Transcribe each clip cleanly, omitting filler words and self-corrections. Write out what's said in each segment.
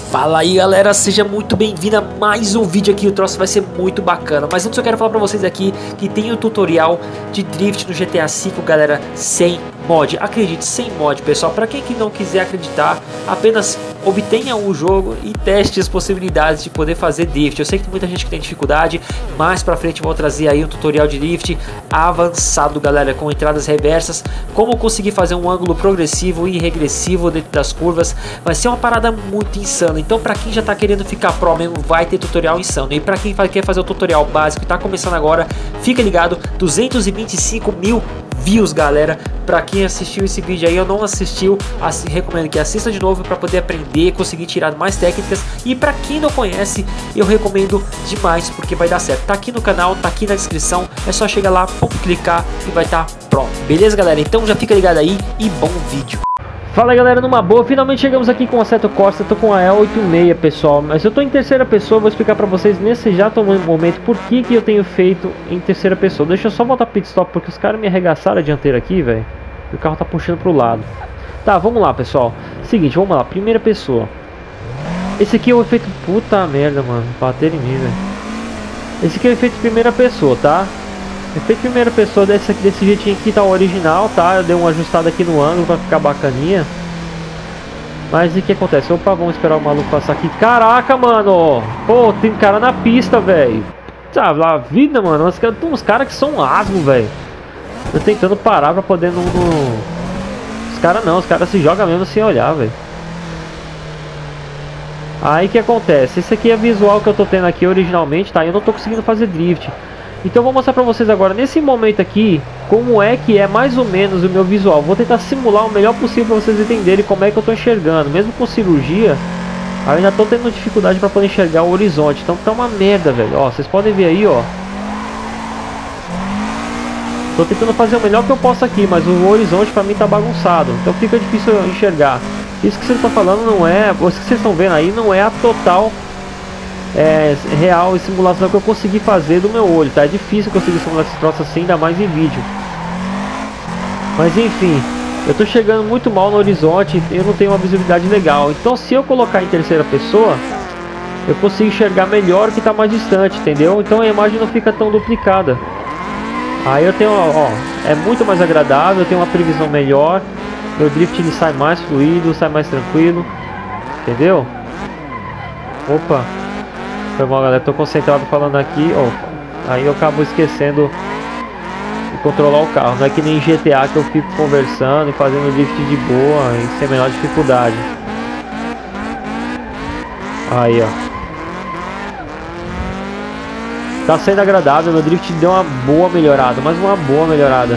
Fala aí galera, seja muito bem-vindo a mais um vídeo aqui, o troço vai ser muito bacana. Mas antes eu quero falar pra vocês aqui que tem o tutorial de drift no GTA V, galera, sem mod. Acredite, sem mod, pessoal. Pra quem que não quiser acreditar, apenas obtenha o jogo e teste as possibilidades de poder fazer drift. Eu sei que tem muita gente que tem dificuldade, mais pra frente eu vou trazer aí um tutorial de drift avançado, galera, com entradas reversas, como conseguir fazer um ângulo progressivo e regressivo dentro das curvas. Vai ser uma parada muito insana. Então pra quem já tá querendo ficar pro mesmo, vai ter tutorial insano. E pra quem quer fazer o tutorial básico e tá começando agora, fica ligado, 225 mil views, galera. Pra quem assistiu esse vídeo aí, eu não assistiu, recomendo que assista de novo para poder aprender, conseguir tirar mais técnicas. E para quem não conhece, eu recomendo demais, porque vai dar certo. Tá aqui no canal, tá aqui na descrição, é só chegar lá, clicar e vai estar pronto. Beleza, galera? Então já fica ligado aí e bom vídeo. Fala aí, galera, numa boa, finalmente chegamos aqui com o Assetto Corsa. Tô com a E86, pessoal, mas eu tô em terceira pessoa. Vou explicar pra vocês nesse exato momento por que eu tenho feito em terceira pessoa. Deixa eu só voltar pro pit stop, porque os caras me arregaçaram a dianteira aqui, velho. O carro tá puxando pro lado. Tá, vamos lá, pessoal. Seguinte, vamos lá, primeira pessoa. Esse aqui é o efeito... Puta merda, mano, bateram em mim, velho. Esse aqui é o efeito primeira pessoa, tá? Efeito primeira pessoa desse jeitinho aqui tá o original, tá? Eu dei uma ajustada aqui no ângulo pra ficar bacaninha. Mas e o que acontece? Opa, vamos esperar o maluco passar aqui. Caraca, mano! Pô, tem cara na pista, velho. Sabe, a vida, mano. Tem uns caras que são asno, velho. Tô tentando parar pra poder não... Os caras não, os caras se jogam mesmo sem olhar, velho. Aí o que acontece? Esse aqui é visual que eu tô tendo aqui originalmente, tá? Eu não tô conseguindo fazer drift. Então eu vou mostrar pra vocês agora, nesse momento aqui, como é que é mais ou menos o meu visual. Vou tentar simular o melhor possível pra vocês entenderem como é que eu tô enxergando. Mesmo com cirurgia, eu ainda tô tendo dificuldade pra poder enxergar o horizonte. Então tá uma merda, velho. Ó, vocês podem ver aí, ó. Tô tentando fazer o melhor que eu posso aqui, mas o horizonte pra mim tá bagunçado. Então fica difícil enxergar. Isso que vocês estão falando não é... Isso que vocês estão vendo aí não é a total... real e simulação que eu consegui fazer do meu olho, tá? É difícil conseguir simular esse troço assim, ainda mais em vídeo. Mas enfim, eu tô chegando muito mal no horizonte, eu não tenho uma visibilidade legal. Então se eu colocar em terceira pessoa, eu consigo enxergar melhor o que tá mais distante, entendeu? Então a imagem não fica tão duplicada. Aí eu tenho, ó, é muito mais agradável, eu tenho uma previsão melhor. Meu drift ele sai mais fluido, sai mais tranquilo, entendeu? Opa, foi mal, galera, tô concentrado falando aqui, ó. Aí eu acabo esquecendo de controlar o carro. Não é que nem GTA que eu fico conversando e fazendo drift de boa e sem a menor dificuldade. Aí, ó. Tá sendo agradável, meu drift deu uma boa melhorada, mas uma boa melhorada.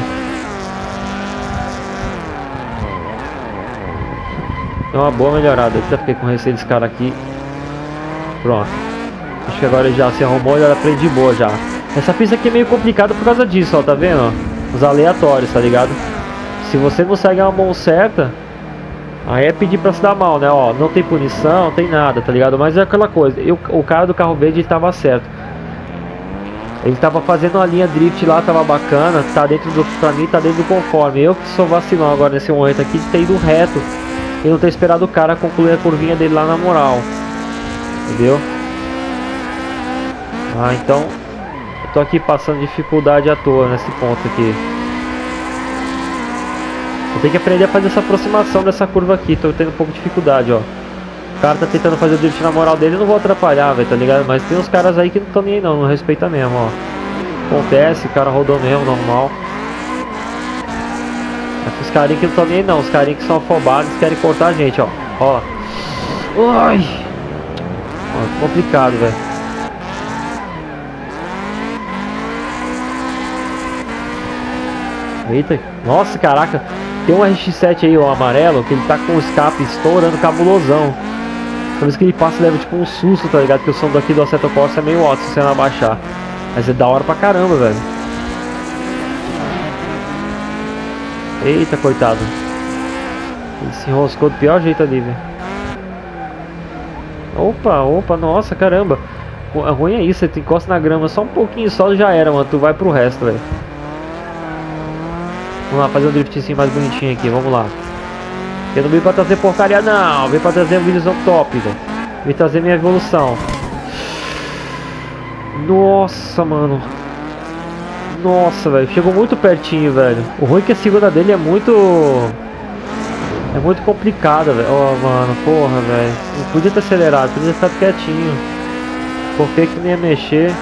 Deu uma boa melhorada. Eu até fiquei com receio desse cara aqui. Pronto. Acho que agora ele já se arrumou e já aprendi boa já. Essa pista aqui é meio complicada por causa disso, ó, tá vendo? Ó? Os aleatórios, tá ligado? Se você não segue a mão certa, aí é pedir pra se dar mal, né? Ó, não tem punição, não tem nada, tá ligado? Mas é aquela coisa, o cara do carro verde ele tava certo. Ele tava fazendo a linha drift lá, tava bacana, tá dentro do... Pra mim tá dentro do conforme. Eu que sou vacilão agora nesse momento aqui de ter ido reto e não ter esperado o cara concluir a curvinha dele lá na moral. Entendeu? Ah, então eu tô aqui passando dificuldade à toa nesse ponto aqui. Eu tenho que aprender a fazer essa aproximação dessa curva aqui. Tô tendo um pouco de dificuldade, ó. O cara tá tentando fazer o drift na moral dele, eu não vou atrapalhar, velho, tá ligado? Mas tem uns caras aí que não estão nem aí não respeita mesmo, ó. Acontece, o cara rodou mesmo, normal. Mas os carinhos que não estão nem aí não, os carinhos que são afobados querem cortar a gente, ó. Ó. Ai. Ó, complicado, velho. Eita, nossa, caraca. Tem um RX-7 aí, ó, amarelo, que ele tá com o escape estourando cabulosão. Por isso que ele passa e leva tipo um susto, tá ligado? Porque o som daqui do Assetto Corsa é meio alto se você não abaixar. Mas é da hora pra caramba, velho. Eita, coitado. Ele se enroscou do pior jeito ali, velho. Opa, nossa, caramba. O ruim é isso, você encosta na grama só um pouquinho só já era, mano. Tu vai pro resto, velho. Vamos lá, fazer um driftzinho mais bonitinho aqui, vamos lá. Eu não vim pra trazer porcaria não, vim pra trazer um vídeozão top, velho. Vem trazer minha evolução. Nossa, mano. Nossa, velho. Chegou muito pertinho, velho. O ruim é que a segunda dele é muito... É muito complicada, velho. Oh, mano. Porra, velho. Não podia ter acelerado. Podia ter ficado quietinho. Porque que nem ia mexer.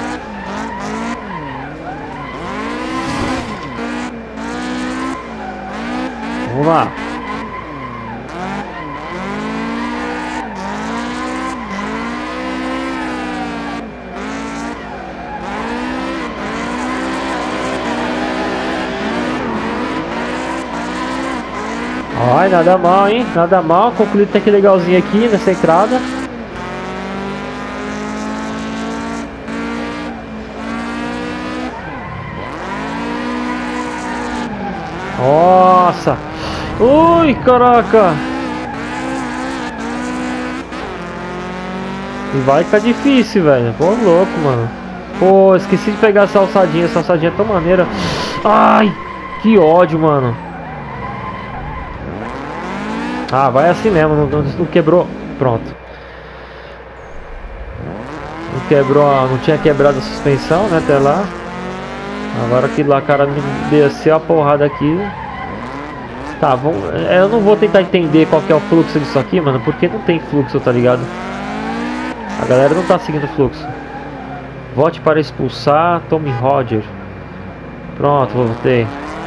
Vamos lá. Ai, nada mal, hein? Nada mal. Concluído até que legalzinho aqui nessa entrada. Nossa! Ui, caraca! E vai ficar difícil, velho. Pô, louco, mano. Pô, esqueci de pegar essa alçadinha. Essa alçadinha é tão maneira. Ai, que ódio, mano. Ah, vai assim mesmo. Não quebrou. Pronto. Não quebrou. Não tinha quebrado a suspensão, né? Até lá. Agora que lá, cara, me desceu a porrada aqui. Tá, vamos, eu não vou tentar entender qual que é o fluxo disso aqui, mano, porque não tem fluxo, tá ligado? A galera não tá seguindo o fluxo. Volte para expulsar Tommy Roger. Pronto, voltei.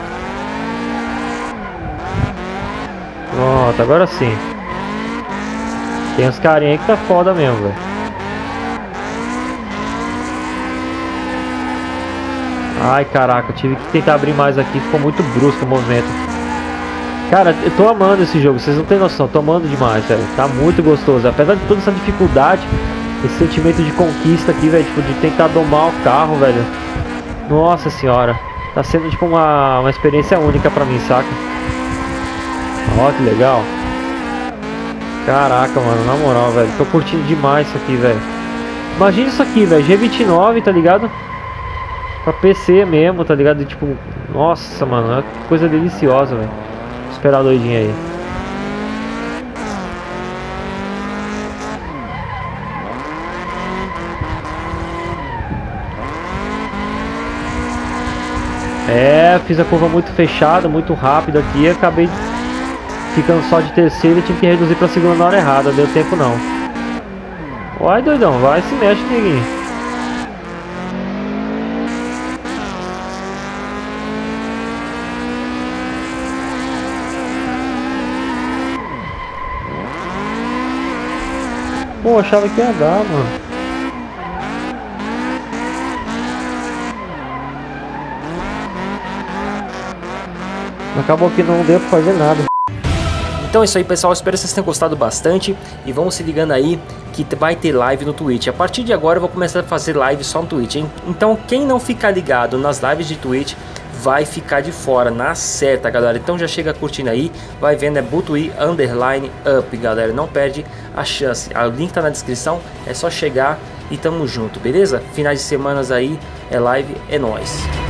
Pronto, agora sim. Tem uns carinha aí que tá foda mesmo, velho. Ai, caraca, eu tive que tentar abrir mais aqui, ficou muito brusco o movimento. Cara, eu tô amando esse jogo, vocês não tem noção, tô amando demais, velho. Tá muito gostoso, apesar de toda essa dificuldade, esse sentimento de conquista aqui, velho, tipo, de tentar domar o carro, velho. Nossa senhora, tá sendo tipo uma experiência única pra mim, saca? Ó, que legal. Caraca, mano, na moral, velho, tô curtindo demais isso aqui, velho. Imagina isso aqui, velho, G29, tá ligado? Pra PC mesmo, tá ligado? E, tipo, nossa, mano, é coisa deliciosa, velho. Esperar a doidinha aí. É, fiz a curva muito fechada, muito rápido aqui. Acabei ficando só de terceiro e tive que reduzir pra segunda na hora errada. Deu tempo não. Vai, doidão, vai, se mexe, neguinho. Pô, achava que ia dar, mano. Acabou que não deu pra fazer nada. Então é isso aí, pessoal, espero que vocês tenham gostado bastante. E vamos se ligando aí que vai ter live no Twitch. A partir de agora eu vou começar a fazer live só no Twitch, hein? Então quem não ficar ligado nas lives de Twitch vai ficar de fora, na certa, galera. Então já chega curtindo aí, vai vendo, é Butui_up, galera. Não perde a chance. O link tá na descrição, é só chegar e tamo junto, beleza? Finais de semanas aí, é live, é nóis.